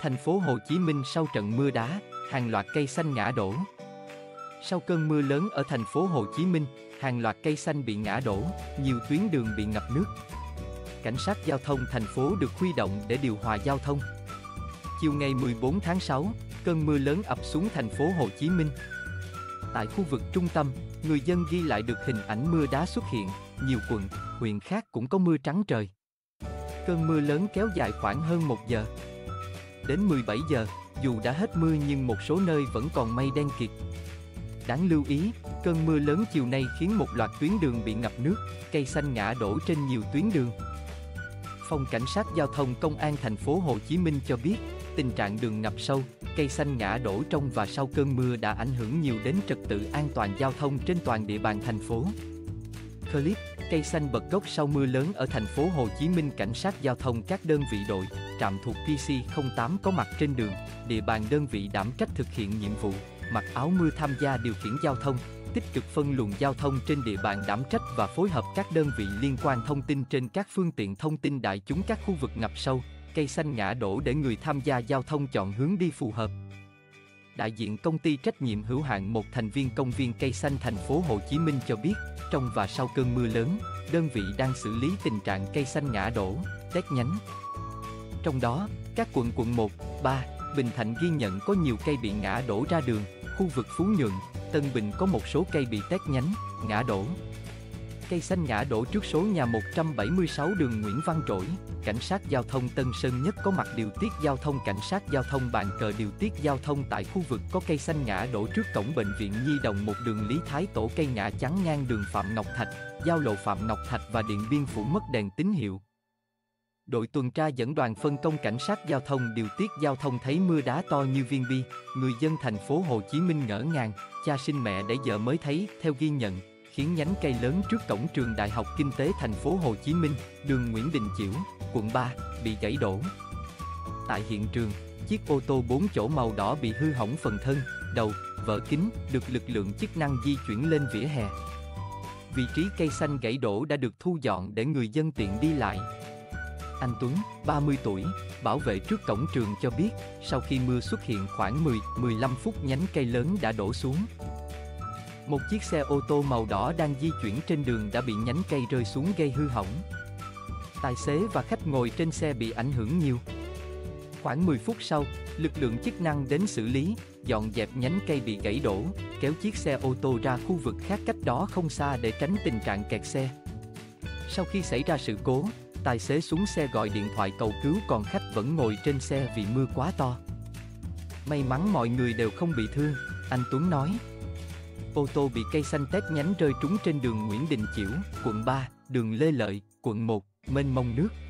Thành phố Hồ Chí Minh sau trận mưa đá, hàng loạt cây xanh ngã đổ. Sau cơn mưa lớn ở thành phố Hồ Chí Minh, hàng loạt cây xanh bị ngã đổ, nhiều tuyến đường bị ngập nước. Cảnh sát giao thông thành phố được huy động để điều hòa giao thông. Chiều ngày 14 tháng 6, cơn mưa lớn ập xuống thành phố Hồ Chí Minh. Tại khu vực trung tâm, người dân ghi lại được hình ảnh mưa đá xuất hiện, nhiều quận, huyện khác cũng có mưa trắng trời. Cơn mưa lớn kéo dài khoảng hơn 1 giờ. Đến 17 giờ, dù đã hết mưa nhưng một số nơi vẫn còn mây đen kịt. Đáng lưu ý, cơn mưa lớn chiều nay khiến một loạt tuyến đường bị ngập nước, cây xanh ngã đổ trên nhiều tuyến đường. Phòng Cảnh sát Giao thông Công an thành phố Hồ Chí Minh cho biết, tình trạng đường ngập sâu, cây xanh ngã đổ trong và sau cơn mưa đã ảnh hưởng nhiều đến trật tự an toàn giao thông trên toàn địa bàn thành phố. Clip, cây xanh bật gốc sau mưa lớn ở thành phố Hồ Chí Minh. Cảnh sát giao thông các đơn vị đội, trạm thuộc PC08 có mặt trên đường, địa bàn đơn vị đảm trách thực hiện nhiệm vụ, mặc áo mưa tham gia điều khiển giao thông, tích cực phân luồng giao thông trên địa bàn đảm trách và phối hợp các đơn vị liên quan thông tin trên các phương tiện thông tin đại chúng các khu vực ngập sâu, cây xanh ngã đổ để người tham gia giao thông chọn hướng đi phù hợp. Đại diện công ty trách nhiệm hữu hạn một thành viên công viên cây xanh thành phố Hồ Chí Minh cho biết, trong và sau cơn mưa lớn, đơn vị đang xử lý tình trạng cây xanh ngã đổ, tét nhánh. Trong đó, các quận 1, 3, Bình Thạnh ghi nhận có nhiều cây bị ngã đổ ra đường, khu vực Phú Nhuận, Tân Bình có một số cây bị tét nhánh, ngã đổ. Cây xanh ngã đổ trước số nhà 176 đường Nguyễn Văn Trỗi, Cảnh sát Giao thông Tân Sơn Nhất có mặt điều tiết giao thông. Cảnh sát Giao thông Bàn Cờ điều tiết giao thông tại khu vực có cây xanh ngã đổ trước cổng Bệnh viện Nhi Đồng 1, đường Lý Thái Tổ cây ngã chắn ngang đường Phạm Ngọc Thạch, giao lộ Phạm Ngọc Thạch và Điện Biên Phủ mất đèn tín hiệu. Đội tuần tra dẫn đoàn phân công cảnh sát giao thông điều tiết giao thông thấy mưa đá to như viên bi, người dân thành phố Hồ Chí Minh ngỡ ngàng, cha sinh mẹ đẻ vợ mới thấy. Theo ghi nhận, khiến nhánh cây lớn trước cổng trường Đại học Kinh tế thành phố Hồ Chí Minh, đường Nguyễn Đình Chiểu, quận 3, bị gãy đổ. Tại hiện trường, chiếc ô tô 4 chỗ màu đỏ bị hư hỏng phần thân, đầu, vỡ kính, được lực lượng chức năng di chuyển lên vỉa hè. Vị trí cây xanh gãy đổ đã được thu dọn để người dân tiện đi lại. Anh Tuấn, 30 tuổi, bảo vệ trước cổng trường cho biết, sau khi mưa xuất hiện khoảng 10-15 phút nhánh cây lớn đã đổ xuống. Một chiếc xe ô tô màu đỏ đang di chuyển trên đường đã bị nhánh cây rơi xuống gây hư hỏng. Tài xế và khách ngồi trên xe bị ảnh hưởng nhiều. Khoảng 10 phút sau, lực lượng chức năng đến xử lý, dọn dẹp nhánh cây bị gãy đổ, kéo chiếc xe ô tô ra khu vực khác cách đó không xa để tránh tình trạng kẹt xe. Sau khi xảy ra sự cố, tài xế xuống xe gọi điện thoại cầu cứu còn khách vẫn ngồi trên xe vì mưa quá to. May mắn mọi người đều không bị thương, anh Tuấn nói. Ô tô bị cây xanh tét nhánh rơi trúng trên đường Nguyễn Đình Chiểu, quận 3, đường Lê Lợi, quận 1, mênh mông nước.